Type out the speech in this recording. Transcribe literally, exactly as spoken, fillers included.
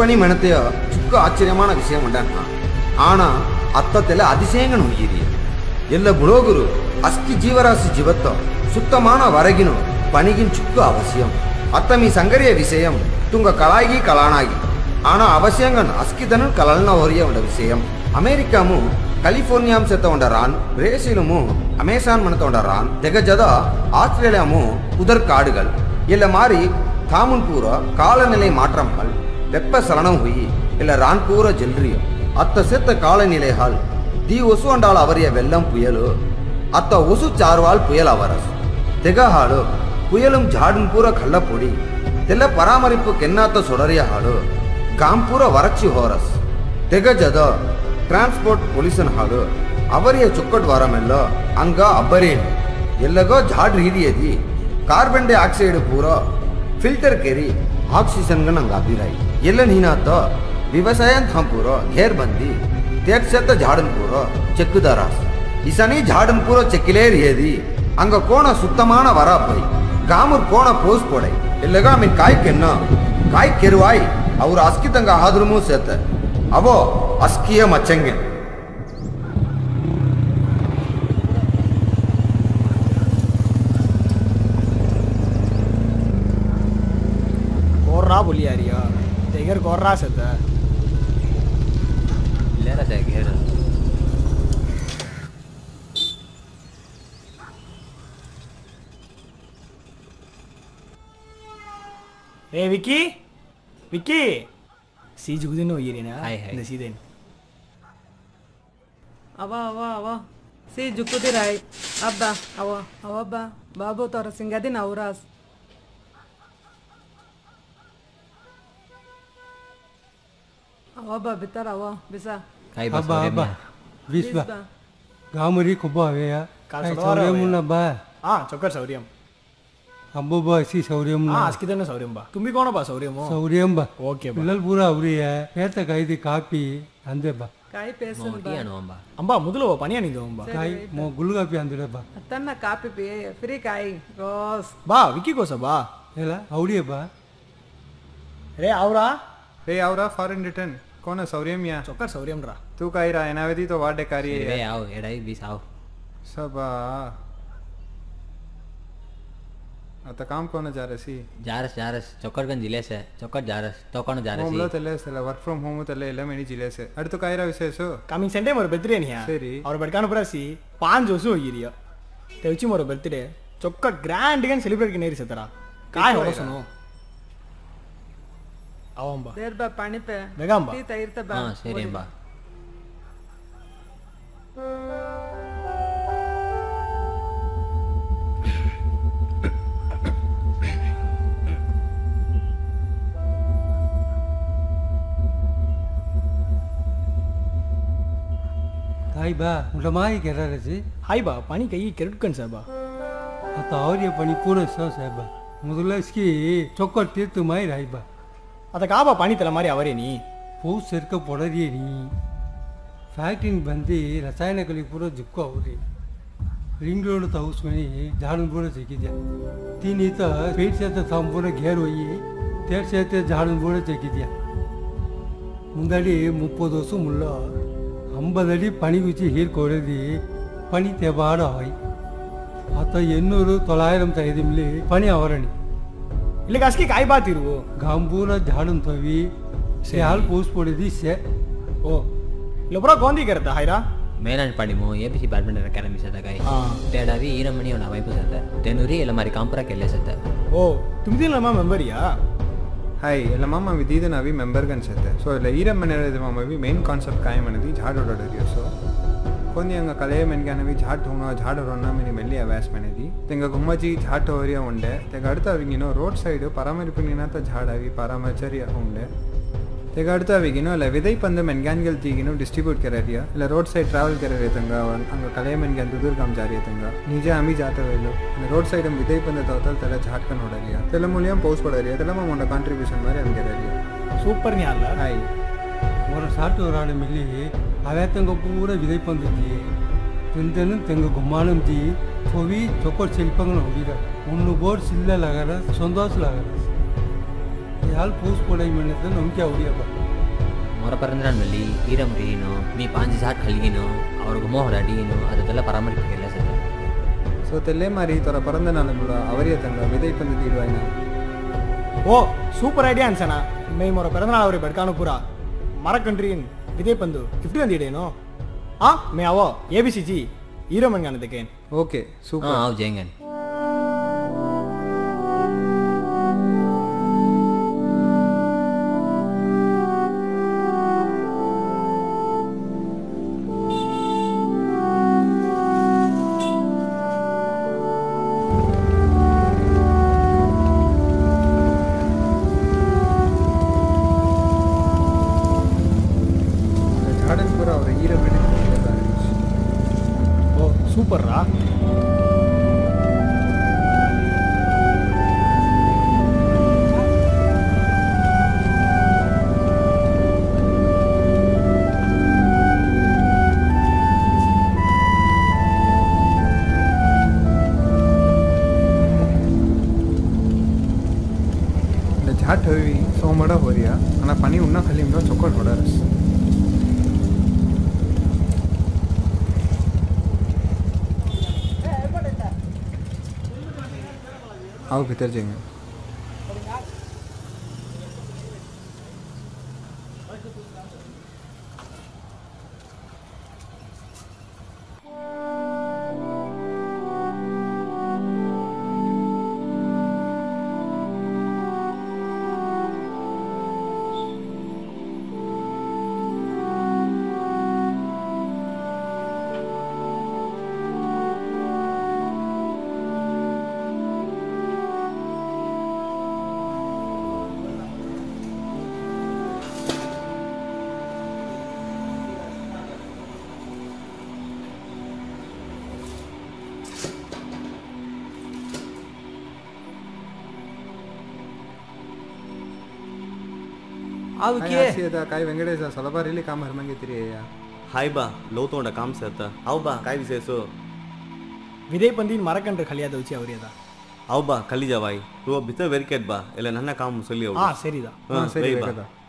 ಪಣಿ ಮೆಣತೆಯ ಚುಕ್ಕ ಆಶ್ಚರ್ಯಮಾನ ವಿಷಯ ಉಂಡಣ್ಣ ಆಣ ಅತ್ತತೆಲ್ಲ அதிசயங்கள் உயிரிய ಎಲ್ಲ புலோகுரு அஸ்கி ஜீவராசி ஜீவத்த சுத்தமான வரகினு பணிகின் சுக்கு அவசியம் அத்தமி சங்கரிய விஷயம் துங்க கலாகி கலானாகி ஆனா அவசியங்கன் அஸ்கிதனன் கலல்ன ஒரிய உண்ட விஷயம் அமெரிக்காமு கலிபோர்னியாம் செத்த உண்டரான் பிரேசிலுமு அமேசான் மனத்த உண்டரான் தெகஜத ஆஸ்திரேலியாமு புதர் காடுகள் இல்ல மாறி தாமுன் பூர காலநிலை மாற்றங்கள் வெப்ப சலனம் ஹுயி இல்ல ரான் பூர ஜெல்ரியம் அத்த செத்த காலநிலைகள் दी ओसु अंडाल आवरिय वेल्लम पुयलु अत्त ओसु चारवाल पुयल आवरस तेग हाडु पुयलुम झाडुन पूरा खल्ल पोडी तेल्ल परामरिप्पु केन्नात सोडरिय हाडु गाम पूरा वरक्षि होरस तेग जद ट्रांसपोर्ट पोल्यूशन हाडु आवरिय चुक्कट वारमेल्ल अंग अब्बरेन एल्लगो झाड रीदियदि कार्बन डाइऑक्साइड पूरा फिल्टर केरी ऑक्सीजन गन अंग अभिराई एल्ल नीनात व्यवसायन हम पूरा घेर बंदी तेग सेत झाडन पूरा चेक्कुदारास इसनी झाडन पूरा चेक्किले रियदी अंग कोण सुत्तमान वरा पई गामुर कोण पोस पोडै इल्लगा मिन काय केन्न काय केरुवाई अवर अस्कितंग आद्रुमु सेत अवो अस्किय मच्चंगे कोर्रा बोली आ रही है तेगर कोर्रा सेत लेरा जाए घेर ए विकी विकी सी जुगदिन हो ये ना हाय हाय नसीदेन अवा अवा अवा सी जुगुदि राय अब्बा अवा अवा अब्बा बाबू तोर सिंगदिन औरास अवा बितर अवा बिसा काय बा बा बीस बा गामरी खुबा हवेया काल सौर्यम ना बा हां चोकर सौर्यम अब्बो बा सी सौर्यम ना हां अस्किदन सौर्यम बा तुम्ही कोण बा सौर्यम सौर्यम बा ओके बा पिल्लल पूरा उरी है पेट कायदी कापी अंदे बा काय पेसन बा अम्बा अम्बा मुदलो पनी ani do अम्बा काय मो गुलगा पी अंदे बा अतन्न कापी पे फ्री काय रोस बा विकी कोसा बा एला औडी बा रे आवरा रे आवरा फॉरेन रिटर्न कौन है सौर्यम या चोकर सौर्यम रा तू काय रा एनावेदी तो वाडे कार्य रे आओ एडाई बीस आओ सब आता काम कौन जा रही जारस जारस चोकरगंज जिले से चोकर जारस तो कौन जा रही होमलो तले से वर्क फ्रॉम होम तले एला मेनी जिले से अड़ तो काय रा विशेष कमिंग संडे मोर बर्थडे निया सरी और बडकान पुरासी पांच जोसु होगिरिया तेवची मोर बर्थडे चोकर ग्रैंड गन सेलिब्रेट किनेरी सतरा काय हो सुनो आवंबा देर बा पानी पे वेगांबा ती तैरता बा हां सेरेंबा काय बा उलमाई केरा रे हाय बा पानी कई केरुटकन साबा आता और ये पानी पूरा सो साबा मुदला इसकी चोकर तीर्थ माई राई बा आता का बा पानी तला मारी आवरे नी पौ सेरक पड़री नी फ्याक्ट्री बंदी रसायन कली पूरा जुक्को होरी रिंग रोड तो उसमें झाड़ू पूरा चेकी दिया तीन तो पेट से तो थम पूरा घेर हुई तेर से तो झाड़ू पूरा चेकी दिया मुंदाड़ी मुप्पो दोसु मुल्ला अंबदड़ी पनी गुची हीर कोड़दी पनी तेबाड़ है आता एन्नूरु तोलायरम तैदिमली पनी आवरणी ಇಲ್ಲಿ ಗಾಸ್ಕಿ ಕಾಯಿ ಬಾತಿರು ಗಾಂಬೂರ झाड़न तवी से हाल पोस पड़े दी से ओ लोबरा गोंदी करता हायरा ಮೇಲನ್ ಪಡಿಮು ಎಬಿಸಿ ಬ್ಯಾಡ್ಮಿಂಟನ್ ಅಕಾಡೆಮಿ ಸದಗಾಯಿ ಹಾ ತೇಡಾವಿ ಈರಮಣಿ ಅವನ ವೈಪು ಸದ ತೆನುರಿ ಎಲ್ಲ ಮಾರಿ ಕಾಂಪರ ಕೆಲ್ಲೆ ಸದ ಓ ತುಮ್ದಿ ನಮ್ಮ ಮೆಂಬರ್ ಯಾ हाय ಎಲ್ಲ ಮಾಮ ವಿದಿದ ನಾವಿ ಮೆಂಬರ್ ಗನ್ ಸತೆ ಸೊ ಎಲ್ಲ ಈರಮಣಿ रे ಮಾಮ ವಿ ಮೇನ್ ಕಾನ್ಸೆಪ್ಟ್ ಕಾಯ ಮನದಿ झाड़ ओडरियो सो कोनी अंग कले मन गाने भी झाड़ होना झाड़ रोना मैंने मेली अवैस मैंने दी तेंगा गुम्मजी झाड़ होरिया उंडे तेगा अड़ता विगिनो रोड साइड परामरिपिना तो झाड़ आवी परामचर्य उंडे तेगा अड़ता विगिनो ले विदई पंद मनगान गलतीगिनो डिस्ट्रीब्यूट कररिया ले रोड साइड ट्रैवल करे तंगा अंग कले मनगान दुदूर काम जारी तंगा निजे आमी जाते वेलो रोड साइड हम विदई पंद तोतल तला झाड़ कन ओडरिया तेला मूल्यम पोस्ट पडरिया तेला म मोंडा कंट्रीब्यूशन मारे हम कररिया सूपर नि आला हाय मोर साठ ओराडे मिली अवे तंग पूरा विदई पंद दी तिंदन तंग गुमानम दी थोवी चोकर शिल्पंग होगीरा उन्नु बोर सिल्ला लगारा संदोस लगारा ಜಾಲ್ ಪೋಸ್ ಪೋಡೈ ಮಣ್ಣದ ನಂಬಿಕೆ ಅವಡಿಯಪ್ಪ ಮೊರ ಪರಂದ್ರಲ್ಲಿ ಈರಮರಿನೋ ಮೀ ಪಾಂಚ್ ಜಾಟ್ ಕಲ್ಗಿನೋ ಅವ್ರಿಗೆ ಮೋಹರ ಅಡಿನೋ ಅದೆಲ್ಲ ಪರಾಮರಿಕೆಲ್ಲ ಸರ್ ಸೊ ತೆಲ್ಲೆ ಮಾರಿ ತರ ಪರಂದ ನಾನು ಕೂಡ ಅವರಿಯ ತಂಡ ವಿದೈ ಪಂದು ಇಡುವಾಯ್ನ ஓ சூப்பர் ஐடியா அன்சனா மே மொர பிறந்தநாள் அவரை பெட்கானு பூரா மரக்கன்றியின் விதை பந்து கிஃப்ட் வந்திடேனோ ஆ மே அவோ ஏபிசிஜி ஈரமன் கானதுக்கேன் ಓಕೆ ಸೂಪರ್ ஆவ் ஜெயங்கன் ஓ சூப்பர்ரா झाट हवी सोमड़ा हो रिया आना पानी उन्ना खाली उन्ना चोकर होड़ा रस आओ भीतर जाएंगे आओ के काय वेंकटेश सलबा रिली काम हरमंगे तिरी या हाय बा लो तोंड काम से आता आओ बा काय विशेषो விதை பந்தின் மரக்கன்று கலியாத வச்சு அவரியதா आओ बा कली जावाई तू भीतर वेरिकेट बा एले नन्ना काम मुसली ஆ சரிதா हां सही बा वेगदा